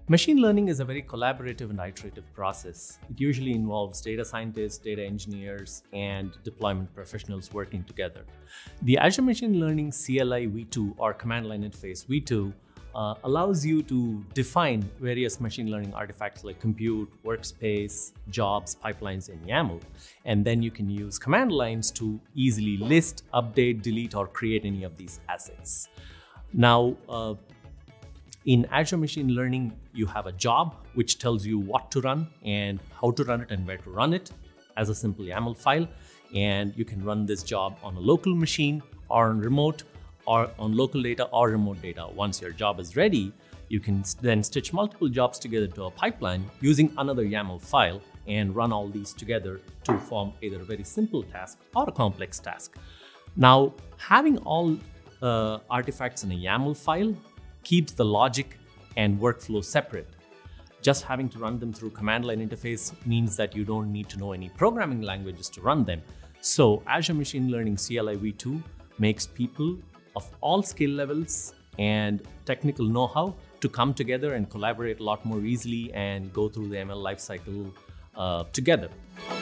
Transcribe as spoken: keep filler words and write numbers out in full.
Machine learning is a very collaborative and iterative process. It usually involves data scientists, data engineers, and deployment professionals working together. The Azure Machine Learning C L I v two or Command Line Interface v two uh, allows you to define various machine learning artifacts like compute, workspace, jobs, pipelines, and YAML. And then you can use command lines to easily list, update, delete, or create any of these assets. Now, uh, in Azure Machine Learning, you have a job which tells you what to run and how to run it and where to run it as a simple YAML file. And you can run this job on a local machine or on remote or on local data or remote data. Once your job is ready, you can then stitch multiple jobs together to a pipeline using another YAML file and run all these together to form either a very simple task or a complex task. Now, having all uh, artifacts in a YAML file keeps the logic and workflow separate. Just having to run them through command line interface means that you don't need to know any programming languages to run them. So Azure Machine Learning C L I v two makes people of all skill levels and technical know-how to come together and collaborate a lot more easily and go through the M L lifecycle uh, together.